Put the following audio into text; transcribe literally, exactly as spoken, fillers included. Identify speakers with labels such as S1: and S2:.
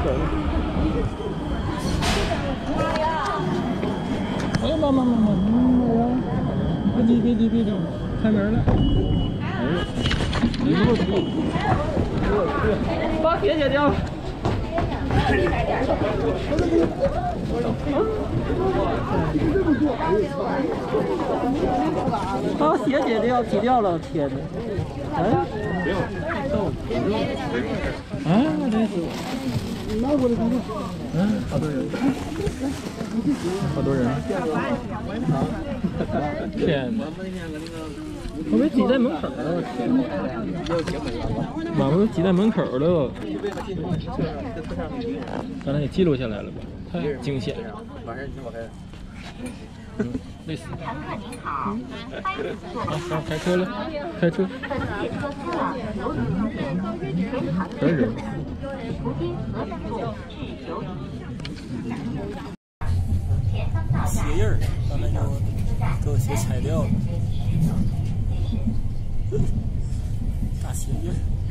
S1: 哎呀妈妈妈妈妈呀！别急别急别急，开门了。哎呦，你给我去！把鞋解掉。 把鞋解掉，挤掉了，天哪！哎，不要，啊，真是，拿过来看看，嗯，好多人，好多人，天哪！我被挤在门口了，我天！妈，我都挤在门口了。刚才也记录下来了吧？太惊险了！马上你先把开。嗯，累死了。好，好，开车了，开车。全人。鞋印儿，刚才给我给我鞋踩掉了。大鞋印儿。